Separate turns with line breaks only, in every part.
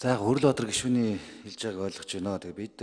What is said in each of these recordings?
За Хөрлөбаатар гишүүний хэлж байгааг ойлгож байна. Тэгээ бид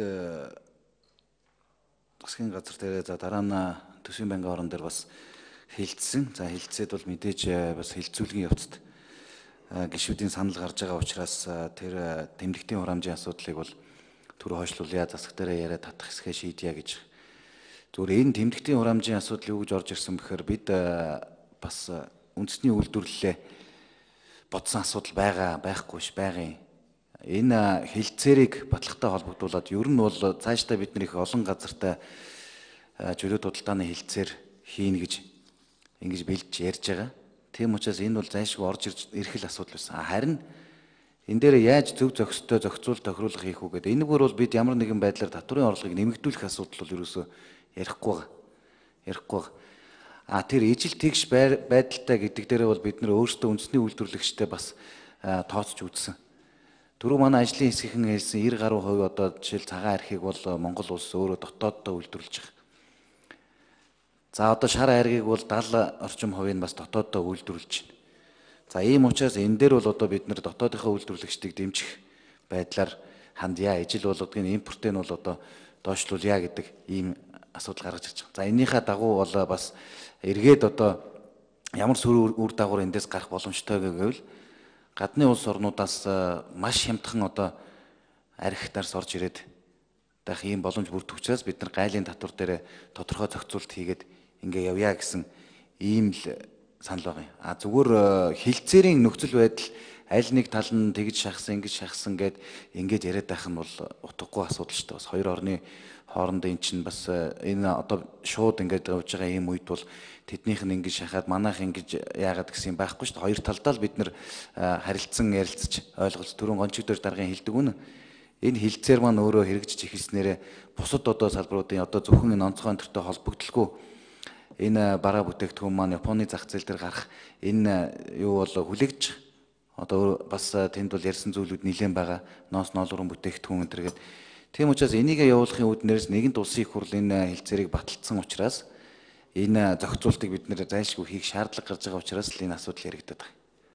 засгийн газар дээр за дараа нь төсвийн банкны орон дээр бас хилцсэн. За хилцээд бол мэдээж бас хилцүүлгийн явцад гишүүдийн санал гарч байгаа учраас тэр тэмдэгтийн хураамжийн асуудлыг бол түр хойшлуулъя, засаг дээр яриад татах хэсгээ шийдъя гэж. Зүгээр энэ тэмдэгтийн хураамжийн асуудал юу гэж орж ирсэн бэхээр бид бас үндэсний үйлдвэрлэлээ бодсон асуудал байхгүй ш байгаа юм. Энэ хилцээрийг батлагтай холбогдуулаад ер нь бол цаашдаа бид нэр их олон газартай чөлөөт худалдааны хилцээр хийнэ гэж ингэж бэлдэж ярьж байгаа. Тийм учраас энэ бол зайлшгүй орж ирэх л асуудал байсан. Харин энэ дээр яаж зөв зохистой зохицуул тохируулах хийх үү гэдэг. Энэгээр бол бид ямар нэгэн байдлаар татврын орлогыг нэмэгдүүлэх асуудал бол ерөөсөө ярихгүй байгаа. Тэр ижил тэгш байдалтай гэдэг дээрээ бол бид нэр өөрсдөө үндэсний үйлдвэрлэгчтэй бас тооцож үзсэн. Түрүү манай ажлын хэсгийнхэн хэлсэн 90 гаруй хувь одоо жишээл цагаан архийг бол Монгол улс өөрөө дотооддоо үйлдвэрлэж байгаа. За одоо шар айргийг бол 70 орчим хувийг бас дотооддоо үйлдвэрлэж байна. За ийм учраас энэ дээр бол одоо бид нэр дотоодынхаа үйлдвэрлэгчдийг дэмжих байдлаар хандъя. Ижил болгодгийн импортыг нь бол одоо доошлуулъя гэдэг ийм асуудал гаргаж ирж байгаа. За энийхээ дагуу бол бас эргээд одоо ямар сүр үр дагавар эндээс гарах боломжтой гэвэл гадны улс орнуудаас маш хямдхан одоо арх дарс орж ирээд байх ийм боломж бүрдэх учраас бид нар гайлын татвар дээр тодорхой зохицуулт хийгээд ингээ явъя гэсэн ийм л санал байгаа юм. Зүгээр хилцээрийн нөхцөл байдал аль нэг тал нь тэгж шахсан, ингэж шахсан гэд ингэж яриад байх нь бол утгагүй асуудал шүү дээ. Бас хоёр орны хоорондын чинь бас энэ одоо шууд ингээд явж байгаа ийм үед бол тэднийх нь ингэж шахаад манайх ингэж яагаад гэсэн юм байхгүй шүү дээ. Хоёр талдаа л бид нэр харилцсан ярилцаж ойлголц түрүүн гончиг дээр даргын хэлдэг үнэ. Энэ хилцээр маань өөрөө хэрэгжиж ихэлснээрээ бусад одоо салбаруудын одоо зөвхөн энэ онцгой өнтөртэй холбогдлого энэ бараа бүтээгдэхүүн маань Японы зах зээл дээр гарах энэ юу бол хүлэгж одоо бас тэнд бол ярьсан зүйлүүд нэлээд байгаа. Ноос ноолрон бүтээгдэхүүн энэ гэдэг. Тийм учраас энийг явуулахын үүднээс нэгэн улсын их хурл энэ хилцээрийг баталсан учраас энэ зохицуултыг бид нэр зайлшгүй хийх шаардлага гарч байгаа учраас л энэ асуудал яригдаад байна.